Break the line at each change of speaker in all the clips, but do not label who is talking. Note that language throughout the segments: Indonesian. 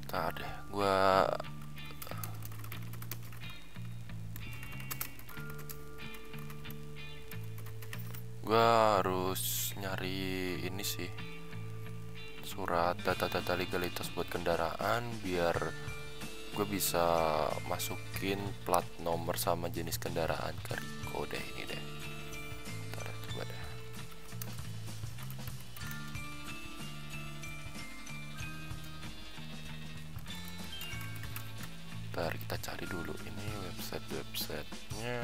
Ntar deh, gua harus nyari ini sih, surat data-data legalitas buat kendaraan biar gue bisa masukin plat nomor sama jenis kendaraan ke Riko deh. Ini deh, ntar coba deh. Ntar kita cari dulu ini websitenya.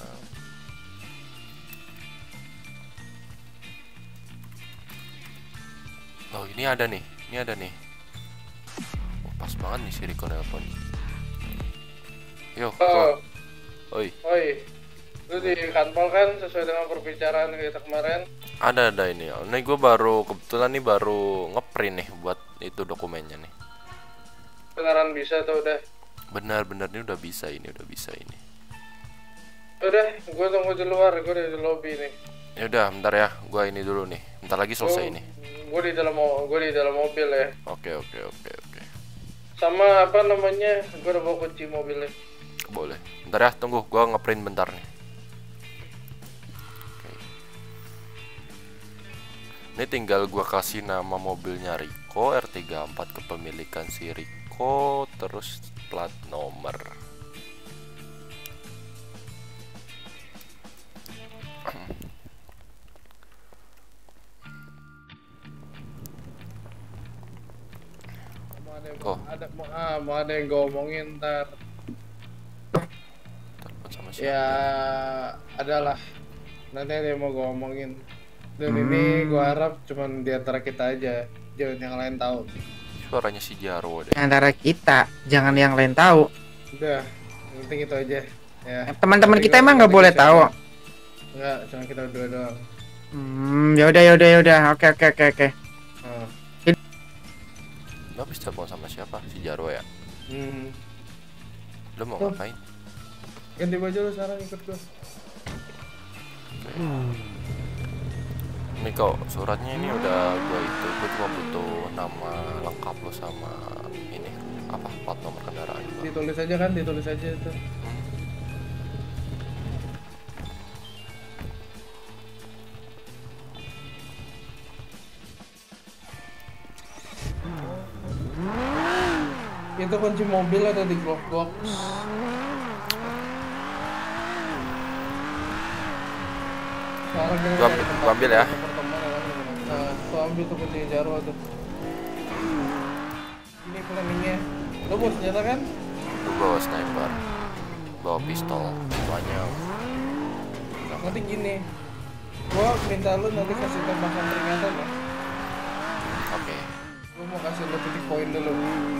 Oh, ini ada nih. Oh, pas banget nih si Riko nelpon. Yo, oi.
Lu di kantor kan sesuai dengan perbicaraan kita kemarin?
Ada ini. Ini gue kebetulan baru ngeprint nih buat itu dokumennya nih.
Beneran bisa tuh udah?
Bener ini udah bisa ini.
Udah, gue tunggu di luar, gue di lobby nih.
Ya udah, bentar ya, gue ini dulu nih. Bentar lagi selesai ini.
Gue di dalam mobil ya.
Oke.
Sama apa namanya? Gue udah bawa kunci mobilnya.
Boleh. Bentar ya, tunggu, gue ngeprint bentar nih. Oke. Ini tinggal gue kasih nama mobilnya Riko, R34 kepemilikan si Riko, terus plat nomor.
Mau ada yang gue omongin ntar.
Sama siapa?
Ya adalah nanti ada yang mau gue omongin. Dan ini gue harap cuman di antara kita aja, jangan yang lain tahu.
Suaranya si Jarwo deh.
Antara kita, jangan yang lain tahu.
Udah, yang penting itu aja. Ya.
Teman-teman kita emang nggak boleh tahu.
Enggak, cuma kita berdua doang.
Yaudah. Oke.
Lo habis telepon sama siapa? Si Jarwo ya? Lo mau ngapain?
Ganti baju lu sekarang, ikut gua.
Ini kok suratnya ini udah gue cuma butuh nama lengkap lo sama ini apa plat nomor kendaraan juga.
Ditulis aja itu. Itu kunci mobil ada di glove box.
Gua ambil ya.
Nah, gua ambil tuh kunci Jarwo tuh. Ini planningnya. Lo bawa senjata kan?
Gue bawa sniper, bawa pistol, semuanya.
Nanti gini, gua minta lu nanti kasih tembakan peringatan ya.
Oke.
Gua mau kasih lu titik poin dulu.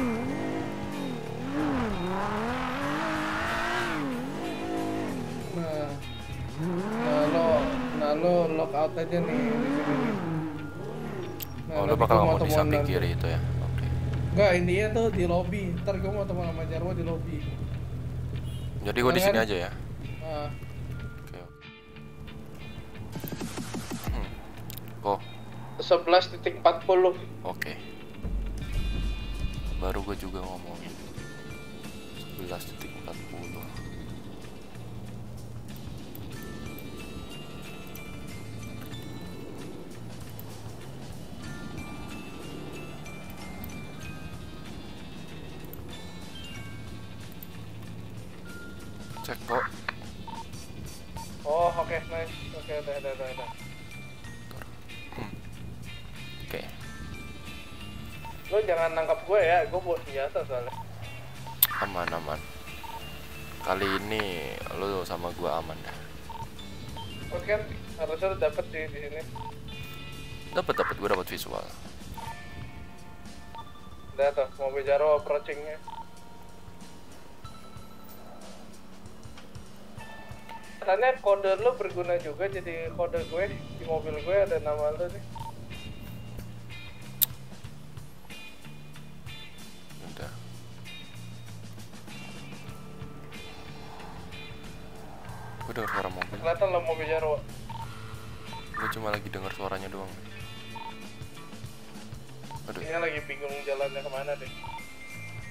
Nah lo lock out aja nih di sini nih. Nah,
lo bakal ngomong di samping kiri itu ya? Oke.
Enggak, intinya tuh di lobby. Ntar gue mau teman sama Jarwo di lobby.
Jadi gue di sini aja ya?
Nah.
Oke. Oh.
11.40.
Oke. Baru gue juga ngomongin 11.40. Cek kok.
Oh, oke, nice. Oke, udah.
Oke.
Lo jangan nangkap gue ya, gue bawa senjata soalnya.
Aman. Kali ini lo sama gue aman dah.
Oke kan, harusnya lo dapet di sini.
Dapat, gue dapat visual.
Udah tuh, mobil Jarwo approachingnya. Katanya kode lo berguna juga, jadi kode gue di mobil gue ada nama lo nih.
Udah. Gue dengar suara mobil.
Kelihatan lo mobil Jarwo.
Gue cuma lagi dengar suaranya doang. Aduh.
Ini lagi bingung jalannya kemana deh.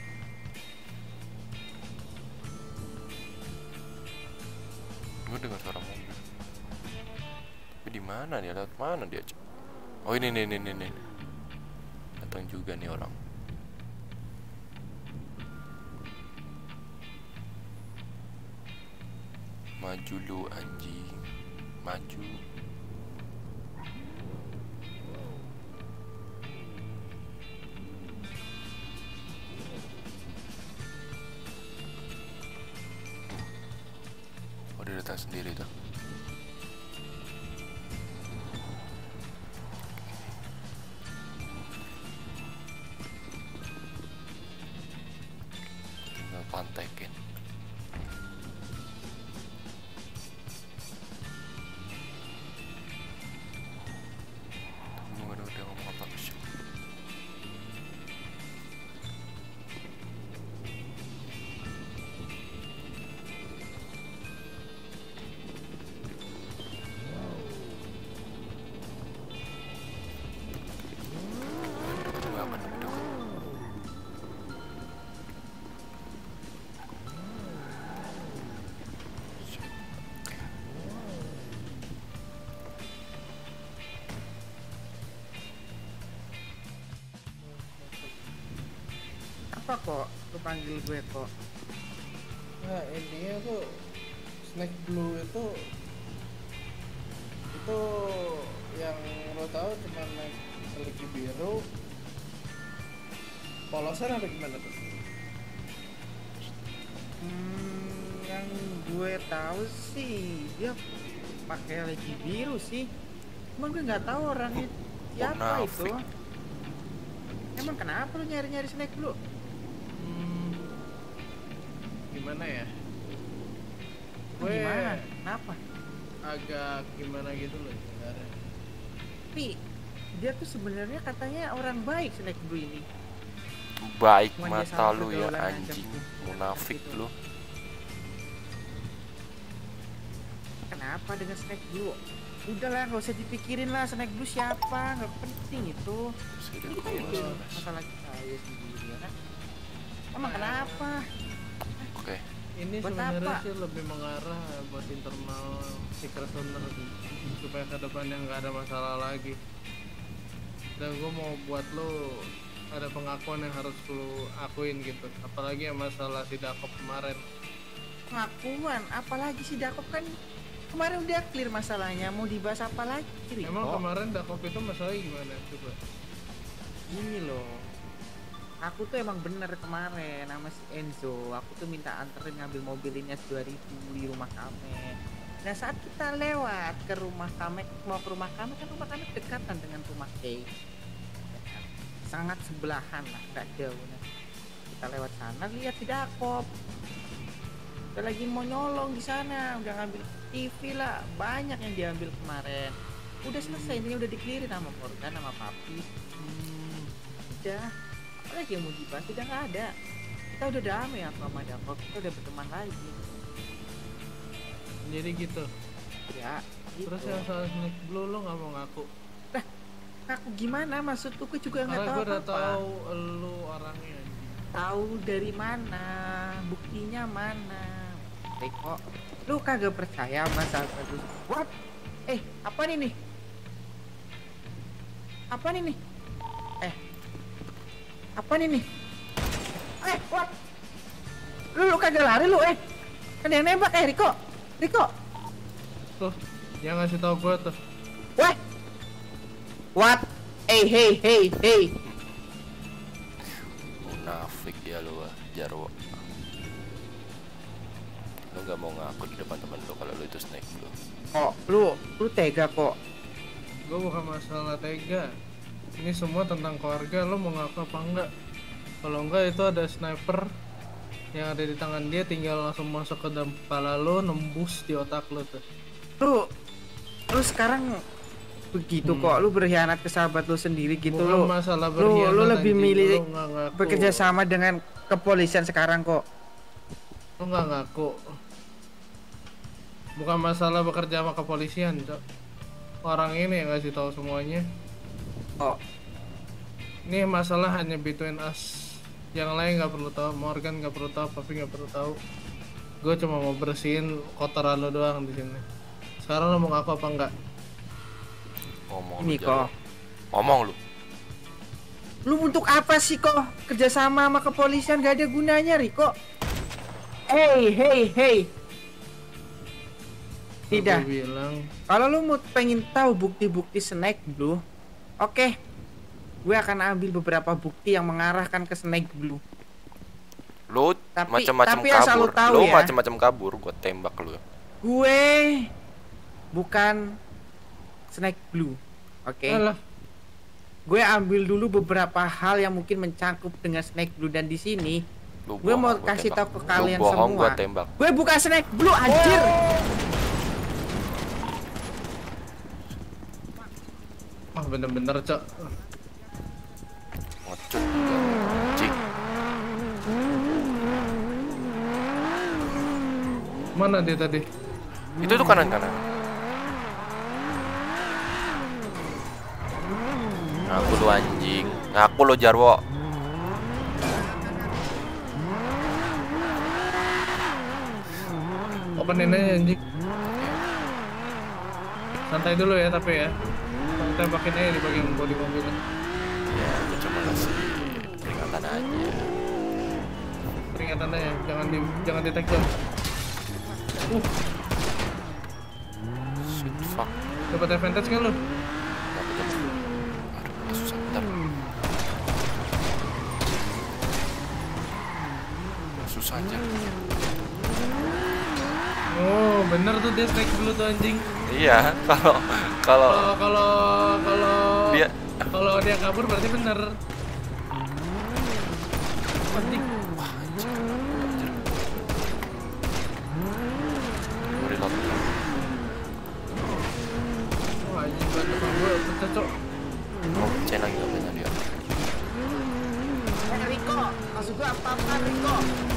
Gue dengar suara mobil. Tapi di mana dia? Lewat mana dia? Oh ini nih. Datang juga nih orang. Maju lu anjing. Maju. Oh dia datang sendiri tuh. Tinggal pantekin. Tunggu dulu dia ngomong apa sih? Tunggu apa nih dulu?
Apa kok lu panggil gue kok?
Nah intinya tuh Snake Blue itu yang lo tahu cuma naik seliki biru, polosan apa gimana tuh?
Yang gue tahu sih dia pakai lagi biru sih. Cuman gue nggak tahu orangnya siapa itu.
Munafik.
Emang kenapa lu nyari-nyari Snake Blue?
Gimana ya? Gue
Gimana? Kenapa?
agak gimana gitu loh sebenarnya.
Tapi dia tuh sebenarnya katanya orang baik Snake Blue ini.
Baik
Cuman dia
mata
salah
lu ya
pergaulan aja,
anjing.
Bu.
Munafik
Gitu.
lu.
Kenapa dengan Snake Blue? Udahlah, nggak usah dipikirin lah Snake Blue siapa, nggak penting itu.
Sudah
Itu
gua
masalah saya sendiri ya kan. Emang kenapa?
Oke.
Ini
Buat
sebenarnya
apa?
sih lebih mengarah buat internal Secret Owner supaya ke depannya nggak ada masalah lagi. Dan gue mau buat lo ada pengakuan yang harus lo akuin gitu. Apalagi yang masalah si Dakop kemarin.
Pengakuan, apalagi si Dakop kan kemarin udah clear masalahnya, mau dibahas apa lagi?
Emang
Riko?
kemarin Dakop itu masalahnya gimana coba?
Gini loh, aku tuh emang bener kemarin sama si Enzo, aku tuh minta anterin ngambil mobil Dinas 2000 di rumah kami. Nah saat kita lewat ke rumah kami, mau ke rumah kami kan rumah kami dekatan dengan rumah Kay. Ya kan? Sangat sebelahan lah, gak jauh. Nah, kita lewat sana lihat si Dakop. Udah lagi mau nyolong di sana, udah ngambil TV lah, banyak yang diambil kemarin. Udah selesai, ini udah dikelirin sama Morgan sama Papi. Udah, apalagi yang mau dibahas udah nggak ada. Kita udah damai apa sama Dakop, kita udah berteman lagi.
Jadi gitu.
Ya, gitu.
Terus yang soal Snake Blue lo nggak mau ngaku?
Aku gimana? Maksud gue juga nggak
Karena
tahu
gue udah
apa-apa.
tahu lo orangnya.
Tahu dari mana? Buktinya mana? Riko, lu kagak percaya sama sahabat lu? What? Apa nih? Apa nih? Apa nih? What? Lu kagak lari lu? Kan yang nembak Riko.
Tuh, yang ngasih tahu gue tuh.
What? Hey.
Munafik ya lu Jarwo. Lu gak mau ngaku di depan temen lu kalau lu itu Snake Blue.
Kok lu tega kok?
Gue bukan masalah tega. Ini semua tentang keluarga. Lo mau ngaku apa enggak? Kalau enggak itu ada sniper yang ada di tangan dia, tinggal langsung masuk ke dalam kepala lo, nembus di otak lo tuh.
Lu sekarang begitu kok, lu berkhianat ke sahabat lu sendiri gitu.
Bukan
lu
masalah
lu
berkhianat,
lebih
anjing.
milih
Lo nggak ngaku.
bekerja sama dengan kepolisian sekarang kok.
Lo nggak ngaku. Bukan masalah bekerja sama kepolisian, Cok. Orang ini yang ngasih tahu semuanya.
Oh,
Ini masalah hanya between us. Yang lain nggak perlu tahu. Morgan nggak perlu tahu, Papi nggak perlu tahu. Gue cuma mau bersihin kotoran lo doang di sini. Sekarang lo mau ngaku apa enggak?
Ngomong
Ini
lu,
kok.
Jarwo. Ngomong lu.
Lu untuk apa sih kok kerjasama sama kepolisian gak ada gunanya, Riko? Hey. Tidak.
Gue bilang
Kalau lu mau pengen tahu bukti-bukti Snake Blue, oke. Gue akan ambil beberapa bukti yang mengarahkan ke Snake Blue.
Lu macam-macam
tapi asal lu
kabur.
tahu
Lu
ya.
macam-macam kabur, gua tembak lu.
Gue bukan Snake Blue, oke?
alah,
Gue ambil dulu beberapa hal yang mungkin mencangkup dengan Snake Blue dan di sini
Lu
gue
bohong,
mau
gua
kasih
tembak.
tahu ke kalian
Lu bohong,
semua.
gua tembak.
Gue bukan Snake Blue, anjir.
bener-bener cok.
Ngecut. Cik.
Mana dia tadi?
Itu tuh kanan-kanan. Ngaku lu anjing. Ngaku lu Jarwo.
Openin aja anjing. Santai dulu ya tapi ya. Tembakin aja di bagian bodi mobilnya.
Ya, gua cuma kasih peringatan aja.
Peringatan aja, jangan di take down.
Shit, fuck.
Dapat advantage kan lu?
Dapet, dapet. Aduh, susah bentar. Susah aja.
Oh, bener tuh dia strike dulu tuh anjing.
Iya, kalau dia
Kalau dia kabur berarti bener. Anjing.
Gua reload.
Wah, anjing banget gue cocok.
Oh, chain lagi gak banyak dia.
Riko, maksud gue apa Riko?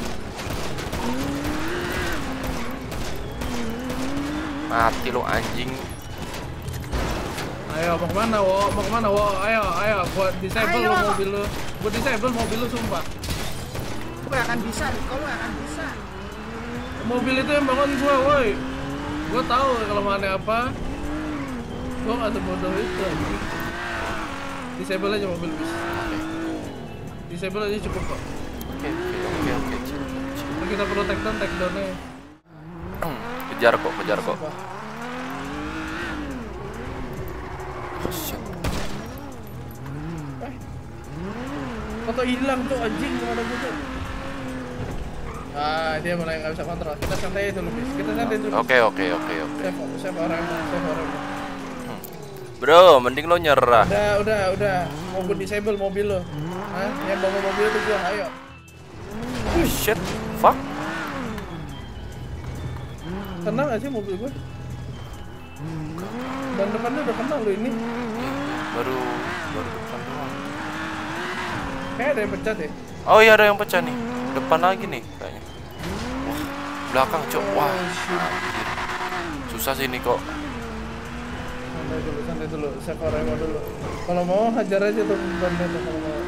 Mati lu anjing.
Ayo mau kemana wo? Mau kemana wo? Ayo buat disable
Ayo.
lu mobil lu. Buat disable mobil lu sumpah.
Gue akan bisa, Riko, lu akan bisa.
Mobil itu yang bangun gua, woi. Gua tahu kelemahannya apa. Gua nggak sebodoh itu. Anjing. Disable aja mobil bis. Disable aja cukup kok.
Oke.
Kalau kita perlu take downnya.
Kejar kok. Oh, shit.
Foto hilang tuh anjing gimana gua tuh? Ah, dia mulai nggak bisa kontrol. Kita santai dulu bis. Kita santai dulu.
Oke.
Save orang.
Bro, mending lo nyerah.
Udah. Mau gue disable mobil lo. Hah? Yang bangun mobil itu gua, ayo.
Oh, shit. Fuck.
Tenang aja mobil gue. Ban depannya udah kenal lo ini.
Baru depan doang.
Kayak ada yang pecat ya.
Oh iya, ada yang pecah nih. Depan lagi nih kayaknya. Wah, belakang, Cok. Wah, anjir. Susah sih ini kok.
Santai dulu. Save orang dulu. Kalau mau hajar aja tuh bannya tuh kalau mau.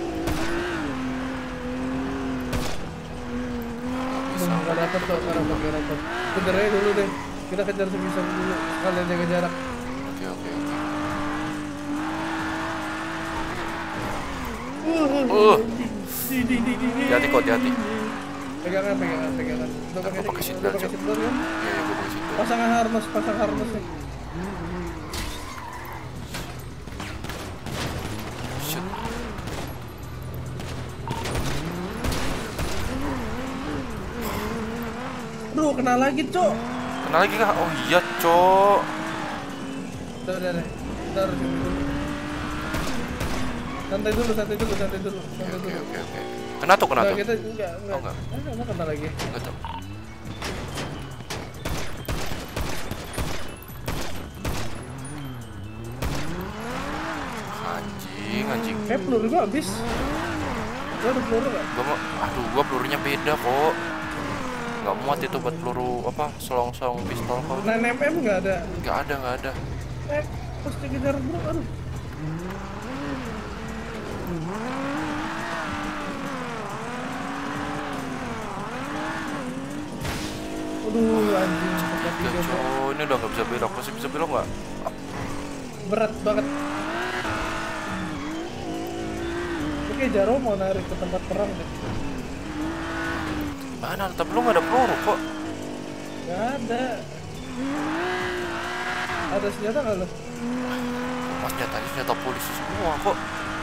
Nggak dapet tuh, nggak dapet. Kejar aja dulu deh. Kita kejar sebisa dulu. Kalian jaga jarak.
Oke. Hati-hati kok, hati-hati.
Pegangan.
Aku pakai seat
Udah
belt,
pakai
Cok.
seat belt kan?
Iya, gue pakai situ.
Pasang harness nih.
Shit.
Aduh, kena lagi, Cok.
Kena lagi kah? Oh iya, Cok.
Udah. Ntar santai dulu.
Oke. Kena tuh.
Enggak, kita enggak.
Oh, enggak.
Enggak kena lagi.
Enggak, Cok. Anjing.
Peluru gua habis. Gua ada peluru enggak?
Gua pelurunya beda kok. Nggak muat itu buat peluru apa? Selong-selong pistol kok.
9mm enggak ada.
Nggak ada.
Terus dikejar bro, aduh. Aduh anjing tempat
Ya,
tiga bro.
coy, ini udah nggak bisa belok. Masih bisa belok nggak?
Berat banget. Oke Jaro mau narik ke tempat perang deh.
Mana? Tapi lu nggak ada peluru kok.
Gak ada. Ada senjata nggak lo?
Mas nyatanya senjata polisi semua kok.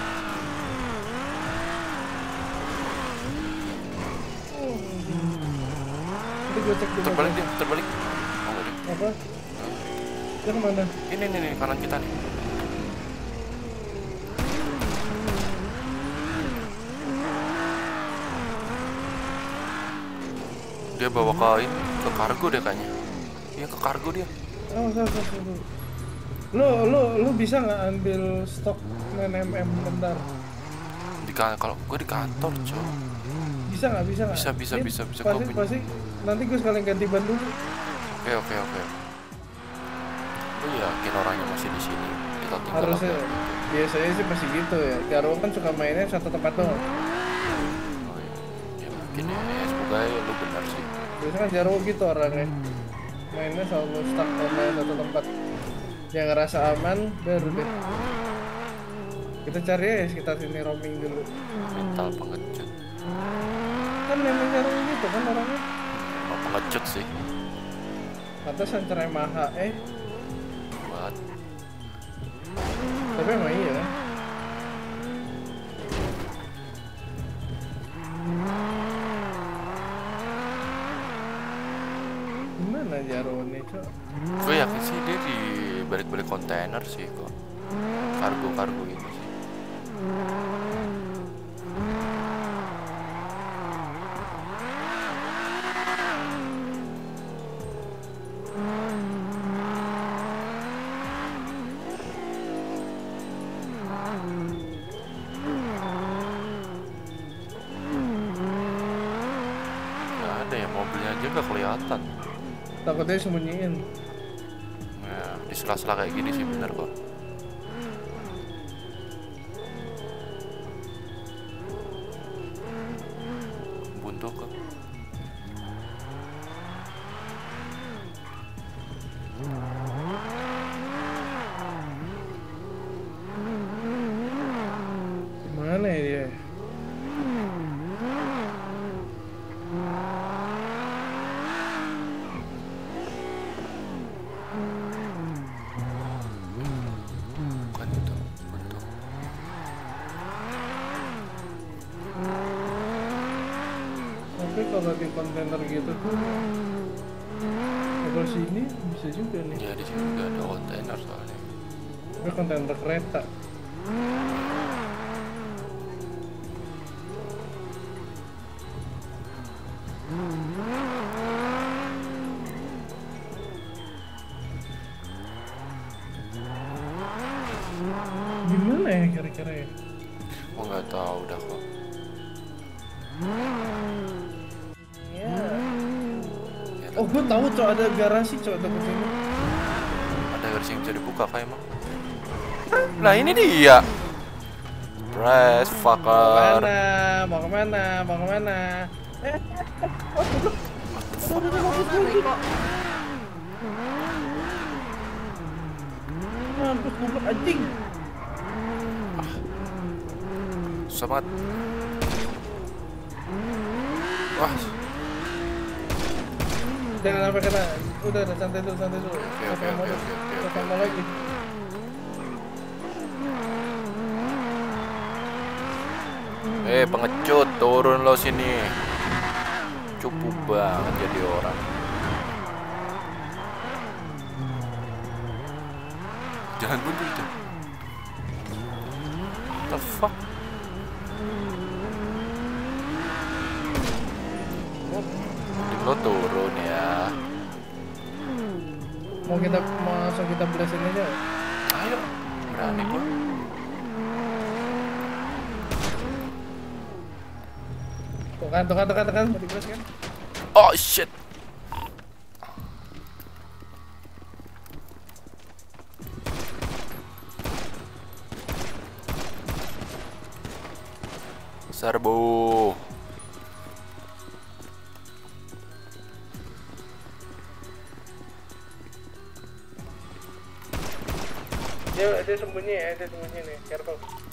Nanti gue cek dulu.
Terbalik dia, terbalik. Oh, nggak deh.
Apa? Dia kemana?
Ini nih kanan kita nih. Dia bawa kain ke kargo deh kayaknya. Iya ke kargo dia.
Oh, sorry. Lu bisa nggak ambil stok 9mm bentar?
Kalau gue di kantor coy.
Bisa nggak?
Bisa,
Ini
bisa.
Pasti,
Gua punya.
pasti. Nanti gue sekalian ganti ban dulu.
Oke. Lu yakin orangnya masih di sini? Kita tinggal
Harusnya.
apa?
Biasanya sih pasti gitu ya. Jaro kan suka mainnya satu tempat doang.
Oh, iya. Ya mungkin ya. Semoga ya lu benar sih.
Biasanya kan Jaro gitu orangnya. Mainnya selalu stuck sama satu tempat. Yang ngerasa aman, baru deh. Kita cari ya sekitar sini roaming dulu.
Mental pengecut.
Kan memang Jaro gitu kan orangnya.
Emang pengecut sih.
Kata sencernya maha
Buat.
tapi emang iya kan. Gimana Jaro nih cok?
Gue yakin sih dia di balik-balik kontainer sih kok. Kargo ini sih. Gak ada ya, mobilnya aja gak kelihatan.
Takutnya sembunyiin.
Nah, di sela-sela kayak gini sih bener kok. Buntu kok.
Mana ya dia?
Bukan itu, buntu.
Tapi kalau di kontainer gitu tuh kalau sini bisa juga nih.
Ya di sini juga ada kontainer soalnya.
Tapi kontainer kereta. Gimana ya kira-kira ya?
Gue nggak tahu dah kok.
Ya.
Ya,
Oh gue tahu cok ada garasi cok dekat sini.
ada versi yang bisa dibuka kah emang? Nah ini dia. Press fucker.
Mau kemana? Oh goblok. Mampus goblok anjing.
Susah banget. Wah,
Jangan sampai kena. Udah santai dulu.
Oke.
Sama lagi.
Pengecut, turun lo sini. Cukup banget jadi orang. Jangan buntu itu. The fuck? Mending lo turun ya.
Mau langsung kita blasin aja.
Ayo, berani gua.
Tuh kan, mau diblas kan?
Oh shit. Serbu.
Dia sembunyi ya, dia sembunyi nih, careful.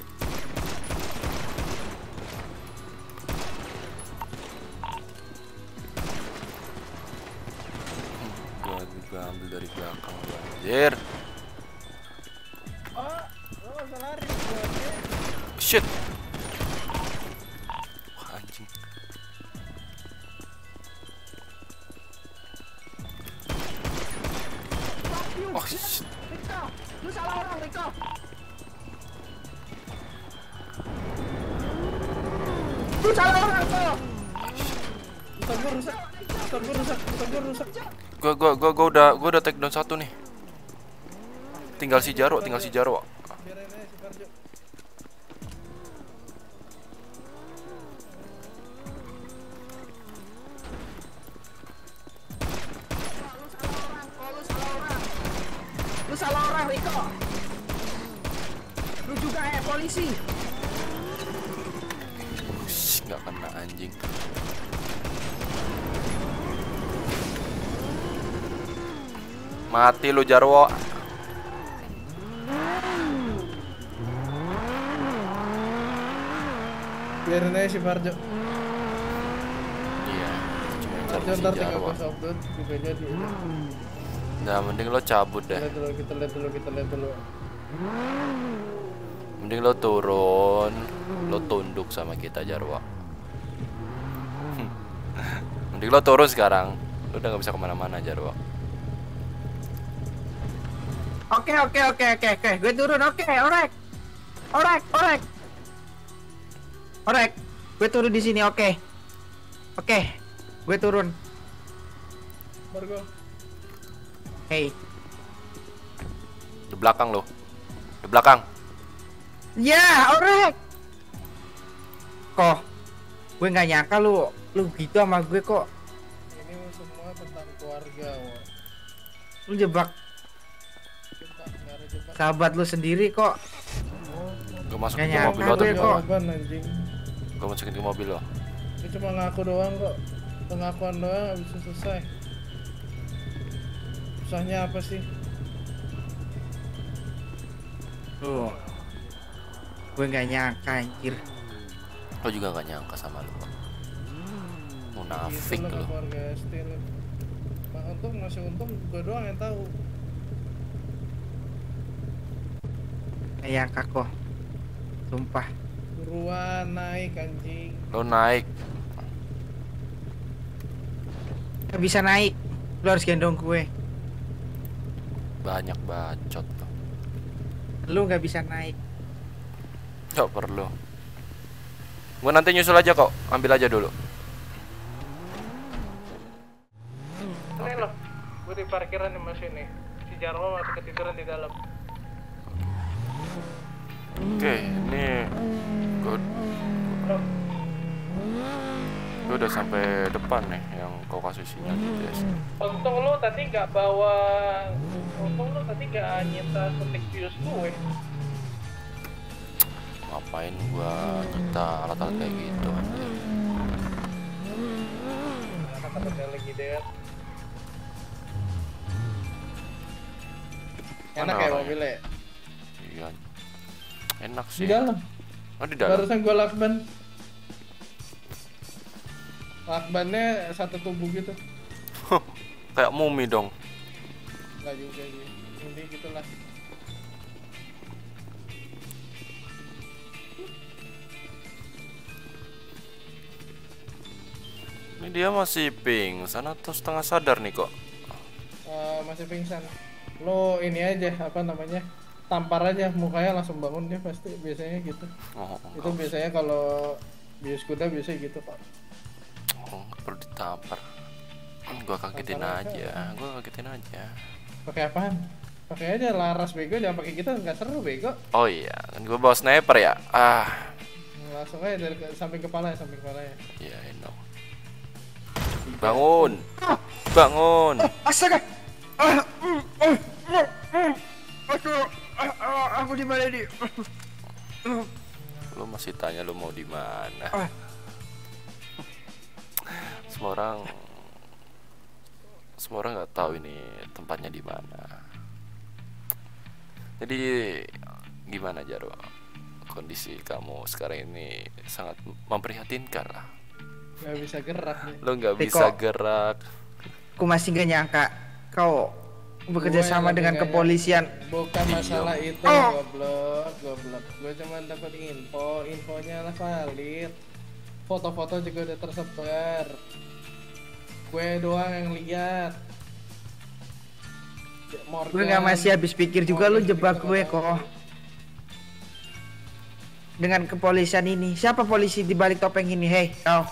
Gua ambil dari belakang lu, anjir.
Oh, lo gak usah lari.
Shit. Wah, anjing. Oh shit.
Riko, lu salah orang, Riko. Lu salah orang, Riko.
Motor gua rusak.
Gua udah take down satu nih. Tinggal si Jarwo.
Biarin aja si Parjo.
Lu salah orang, Riko. Lu juga polisi.
Nggak kena anjing. Mati lu Jarwo.
Biarin aja si Parjo.
Iya. Cuma cari
Parjo
si
ntar tinggal
Jarwo.
gua upload juga jadi.
Nah, mending lo cabut deh.
Kita lihat dulu.
Mending lo turun, lo tunduk sama kita Jarwo. Mending lo turun sekarang. Lo udah nggak bisa kemana-mana Jarwo.
Oke. Gue turun. Oke, orek. Gue turun di sini. Oke. Gue turun.
Margo.
Hey.
Di belakang lo. Di belakang.
Ya, orek. Kok gue nggak nyangka lu gitu sama gue kok.
Ini semua tentang keluarga, Wo.
Lu jebak
Nggak ada jebak.
sahabat lu sendiri kok.
Gue masukin
Nggak
ke mobil lo
nyangka
atau
gue
gimana?
kok.
Jawaban anjing.
Gue masukin ke mobil lo.
Dia cuma ngaku doang kok. Pengakuan doang habis itu selesai. Susahnya apa sih?
Tuh. Gue nggak nyangka anjir.
Lo juga nggak nyangka sama lo. Munafik
Gitu
lo.
keluarga ST lo. Masih untung gue doang yang tahu.
Nggak nyangka kok. Sumpah.
Buruan naik anjing.
Lo naik.
Nggak bisa naik. Lu harus gendong gue.
Banyak bacot lo.
Lu nggak bisa naik.
Gak perlu. Gue nanti nyusul aja kok. Ambil aja dulu.
Ini loh. Gue di parkiran di sini. Si Jarwo masih ketiduran di dalam.
Oke, ini gue udah sampai depan nih yang kau kasih sinyal GPS.
Untung lu tadi nggak bawa. Untung lu tadi nggak nyita suntik bius gue.
Ngapain gua nyita alat-alat kayak gitu anjir.
Kata-kata lagi deh. Enak
Mana
ya
orangnya?
mobilnya?
Iya. Enak
Di
sih.
dalam.
Oh, di dalam.
Barusan gue lakban. Lakbannya satu tubuh gitu.
Kayak mumi dong.
Nggak juga sih. Ini gitulah.
Ini dia masih pingsan atau setengah sadar nih kok.
Masih pingsan. Lo ini aja apa namanya? Tampar aja mukanya langsung bangun dia pasti biasanya gitu.
Oh,
Itu biasanya kalau bius kuda biasanya gitu Pak.
nggak perlu ditampar. Gua kagetin
Tampar
aja. Gua kagetin aja.
Pakai apaan? Pakai aja laras bego, jangan pakai kita nggak seru bego.
Oh iya, kan gua bawa sniper ya.
Langsung aja dari samping kepala ya, samping kepala ya.
Iya, enak. Bangun. Bangun.
Astaga. Aku di mana di?
Lu masih tanya lu mau di mana? Semua orang nggak tahu ini tempatnya di mana. Jadi gimana Jarwo? Kondisi kamu sekarang ini sangat memprihatinkan lah.
Nggak bisa gerak nih.
Lo nggak
Riko.
bisa gerak.
Aku masih gak nyangka kau bekerja
Gua
sama
yang
dengan
lagi nggak
kepolisian.
Bukan
Iya.
masalah itu,
Oh.
goblok. Gue cuma dapat infonya lah valid. Foto-foto juga udah tersebar. Gue doang yang lihat.
Gue gak masih habis pikir juga lu jebak gue kok. Dengan kepolisian ini. Siapa polisi di balik topeng ini? Hei, kau.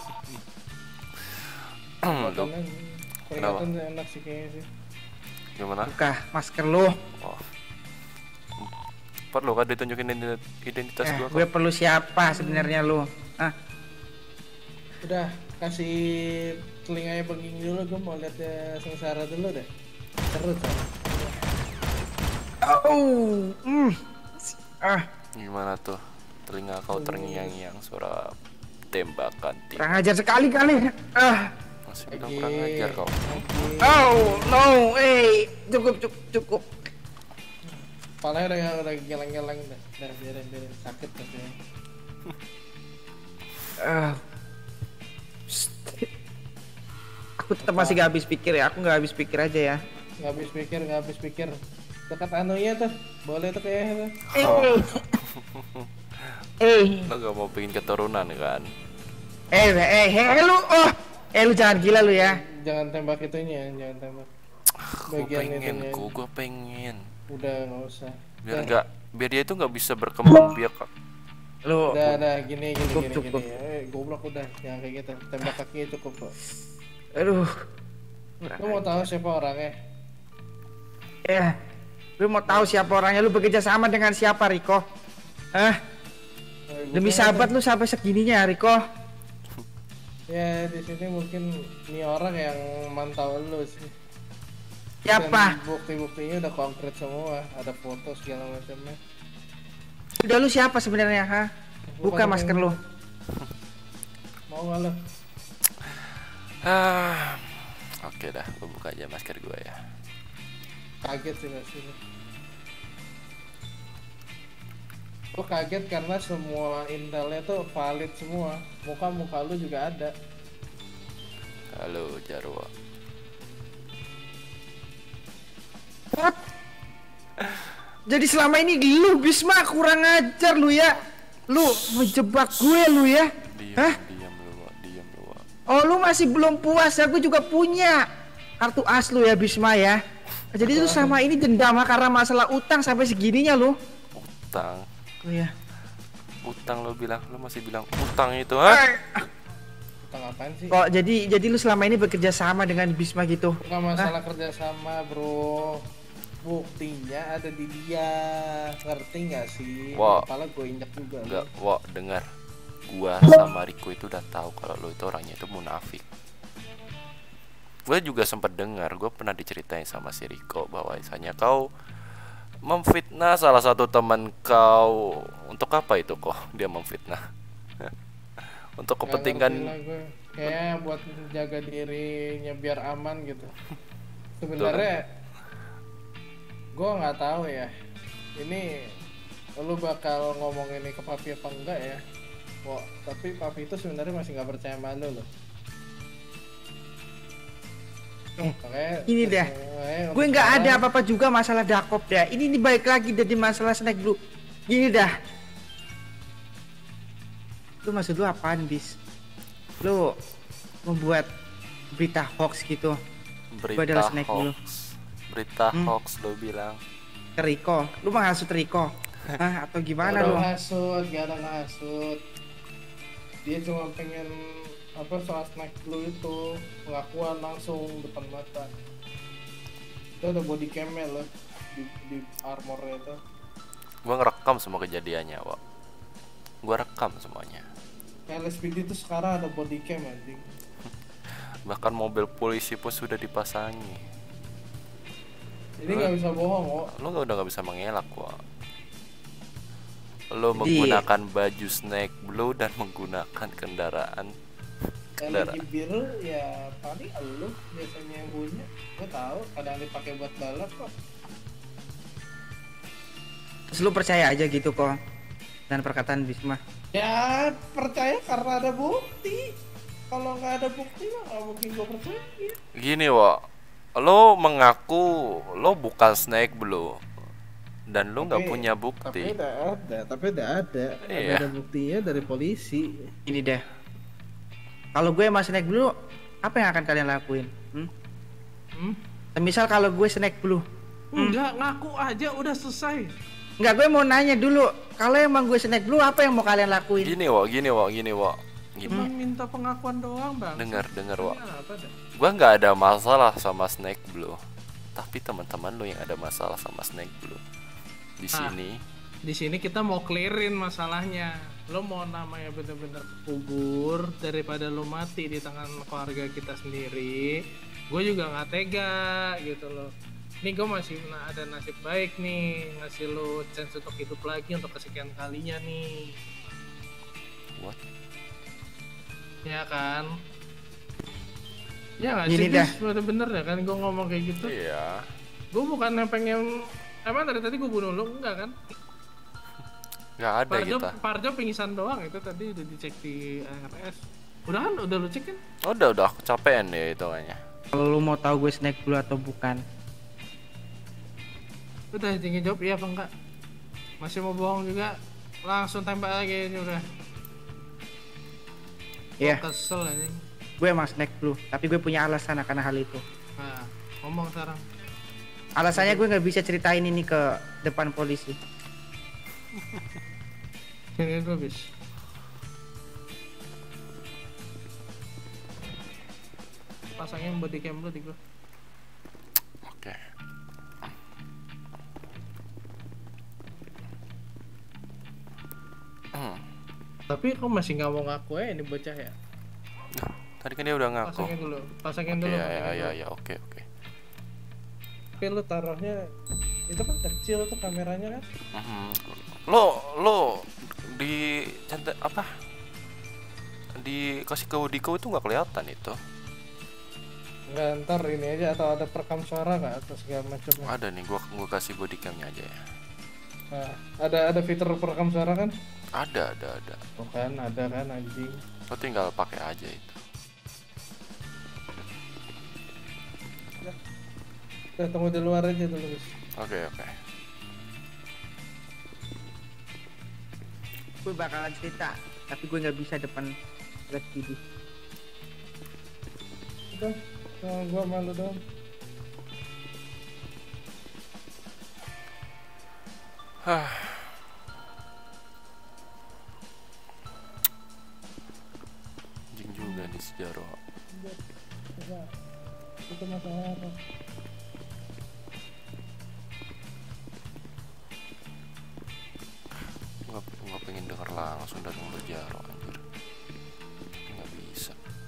Lo
Peringatan enak sih kayaknya sih.
gimana?
Buka masker lu.
Oh. Perlu kan ditunjukin identitas gua
Gue
kok.
perlu siapa sebenarnya lu? Ah,
Udah, kasih telinganya benging dulu, gue mau lihat sengsara dulu deh. Terus
oh,
Gimana tuh? Telinga kau terngiang-ngiang suara tembakan tim.
kurang ajar sekali kali.
Masih bilang kurang ajar kau.
Oh, no, cukup.
Palanya udah geleng-geleng deh. Biarin sakit katanya.
Psst. Aku tetap masih gak habis pikir ya. Aku gak habis pikir aja ya.
Nggak habis pikir. Dekat anunya tuh, boleh tuh kayaknya tuh.
Lo gak mau bikin keturunan kan?
Lu jangan gila lu ya.
Jangan tembak itunya, jangan tembak.
Gue
Bagian
pengen,
itunya.
gue pengen.
Udah nggak usah.
Biar dia itu nggak bisa berkembang biak.
Lu
Udah gini.
Cukup.
Goblok udah, jangan kayak gitu. Tembak kakinya cukup kok.
aduh.
Lu mau tahu siapa orangnya?
Ya. Lu mau tahu siapa orangnya? Lu bekerja sama dengan siapa, Riko? Hah? Demi sahabat lu sampai segininya, Riko.
Ya di sini mungkin ini orang yang mantau lu sih.
Siapa?
Dan bukti-buktinya udah konkret semua, ada foto segala macamnya.
Udah lu siapa sebenarnya, ha? Buka masker lu.
Mau nggak lo?
Oke dah, gue buka aja masker gue ya.
Kaget sih pasti. Gue kaget karena semua intelnya tuh valid semua. Muka lu juga ada.
Halo Jarwo.
What? Jadi selama ini lu Bisma kurang ajar lu ya. Lu menjebak gue lu ya.
Diam lu.
Oh lu masih belum puas ya, gue juga punya kartu as lu ya Bisma ya. Jadi lu selama ini dendam karena masalah utang sampai segininya lu.
Utang.
Oh ya.
Utang lo masih bilang utang itu, ha?
Utang apaan sih?
Kok jadi lu selama ini bekerja sama dengan Bisma gitu?
Bukan masalah kerjasama bro. Buktinya ada di dia. Ngerti nggak sih?
Wah.
Kepala gue injak juga.
Enggak, Wak, dengar. Gua sama Riko itu udah tahu kalau lo itu orangnya itu munafik. Gue juga sempat dengar, gue pernah diceritain sama si Riko bahwasanya kau memfitnah salah satu teman kau. Untuk apa itu kok dia memfitnah? Untuk kepentingan
kayak buat menjaga dirinya biar aman gitu. Sebenarnya gue nggak tahu ya. Ini lu bakal ngomong ini ke papi apa enggak ya? Wah, tapi papi itu sebenarnya masih nggak percaya sama lu loh.
Ini dah. Gue nggak ada apa-apa juga masalah Dakop dah. Ini balik lagi jadi masalah snack dulu. Gini dah. Lu maksud lu apaan, Bis? Lu membuat berita hoax gitu.
berita
snack dulu.
Berita hoax lo bilang.
Ke Riko. Lu menghasut Riko. Hah, atau gimana lu?
Gak ada ngasut. Dia cuma pengen apa soal snack blue itu pengakuan langsung depan mata. Itu ada body cam-nya loh di armornya itu.
Gua ngerekam semua kejadiannya, Wak. Gua rekam semuanya.
LSPD itu sekarang ada body cam anjing.
Bahkan mobil polisi pun sudah dipasangi.
Jadi nggak bisa bohong kok.
Lo udah nggak bisa mengelak, Wak. Lo menggunakan baju snake blue dan menggunakan kendaraan
Eligible ya paling elu biasanya yang punya. Gue tahu kadang dipakai buat balap kok.
Terus lu percaya aja gitu kok dan perkataan Bisma.
Ya percaya karena ada bukti. Kalau nggak ada bukti mah nggak mungkin gue percaya.
Gini, Wak. Lo mengaku lo bukan Snake Blue dan lo nggak punya bukti.
Tapi udah ada.
Iya.
Ada buktinya dari polisi.
Ini deh. Kalau gue sama Snake Blue, apa yang akan kalian lakuin? Misal kalau gue Snake Blue.
Enggak, ngaku aja udah selesai.
Enggak, gue mau nanya dulu. Kalau emang gue Snake Blue, apa yang mau kalian lakuin?
Gini, Wak.
Cuma minta pengakuan doang, Bang.
Dengar, Wak.
Apa dah?
Gua nggak ada masalah sama Snake Blue, tapi teman-teman lo yang ada masalah sama Snake Blue. Di sini
kita mau clearin masalahnya. Lo mau namanya bener-bener kubur daripada lo mati di tangan keluarga kita sendiri. Gue juga nggak tega gitu loh. Nih gue masih ada nasib baik nih, ngasih lo chance untuk hidup lagi untuk kesekian kalinya nih.
What?
Ya kan? Ya nggak
Gini
sih,
dah.
bener-bener ya kan gue ngomong kayak gitu.
Iya.
Gue bukan yang pengen, emang dari tadi gue bunuh lo, enggak kan?
Nggak ada kita.
Parjo pingsan doang itu tadi udah dicek di RS. Udah kan? Udah lu cek kan?
Udah aku capean deh itu kayaknya.
Kalau lu mau tahu gue Snake Blue atau bukan?
Udah tinggi jawab iya apa enggak? Masih mau bohong juga? Langsung tembak lagi ini udah.
Iya.
Kesel anjing.
Gue emang Snake Blue, tapi gue punya alasan akan hal itu.
Nah, ngomong sekarang.
Alasannya gue nggak bisa ceritain ini ke depan polisi.
Ini gue bis. Pasangin body cam lu di gue.
Oke.
Tapi kok masih nggak mau ngaku ya ini bocah ya?
Nah, tadi kan dia udah ngaku.
Pasangin dulu.
Ya, oke.
Tapi lu taruhnya itu kan kecil tuh kameranya kan?
Lo di cantik apa? Dikasih ke Diko itu nggak kelihatan itu.
Nggak, ntar ini aja atau ada perekam suara nggak atau segala macam?
Ada nih, gua kasih body camnya aja ya.
Nah, ada fitur perekam suara kan?
Ada.
Bukan, ada kan anjing.
Lo tinggal pakai aja itu.
Udah tunggu di luar aja dulu guys.
Oke.
Gue bakalan cerita, tapi gue nggak bisa depan Red TV.
Udah, gua malu dong.
Anjing juga nih sejarah.
Coba, itu masalah apa?
Gua pengen denger langsung dari mulut Jaro anjir. Nggak bisa.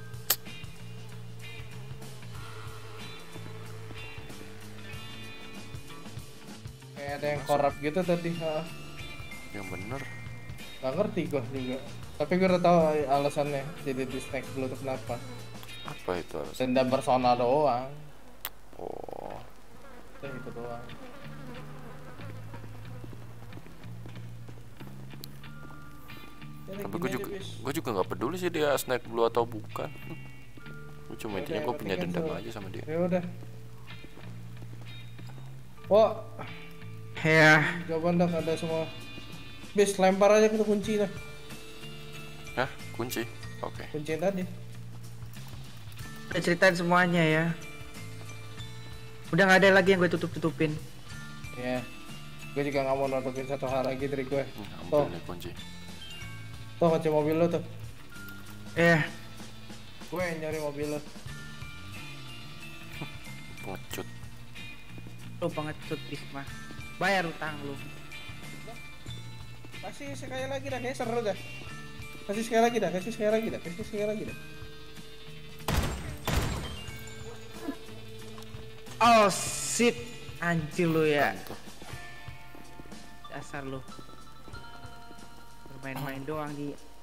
Kayak ada yang korup gitu tadi.
Yang bener.
Gak ngerti gua juga. Tapi gue udah tahu alasannya jadi di Snake Blue itu kenapa.
Apa itu alasan?
Dendam personal doang.
Oh.
Itu doang.
Tapi gue juga nggak peduli sih dia Snake Blue atau bukan. Gue cuma intinya gue punya dendam aja sama dia.
Ya udah. Wah,
Ya,
jawaban dah ada semua. Bis lempar aja ke kunci dah.
Hah? Kunci? Oke.
Kunci yang tadi.
udah ceritain semuanya ya. Udah nggak ada lagi yang gue tutup-tutupin.
Ya. Gue juga nggak mau nutupin satu hal lagi dari gue.
Ambil nih kunci.
Tuh kunci mobil lo tuh. Gue yang nyari mobil lo.
Pengecut.
Lu pengecut Bisma. Bayar utang lu.
Kasih sekali lagi dah, kayak seru dah. Kasih sekali lagi dah.
Oh shit, anjir lu ya.
Tuh.
Dasar lu. Bermain-main doang di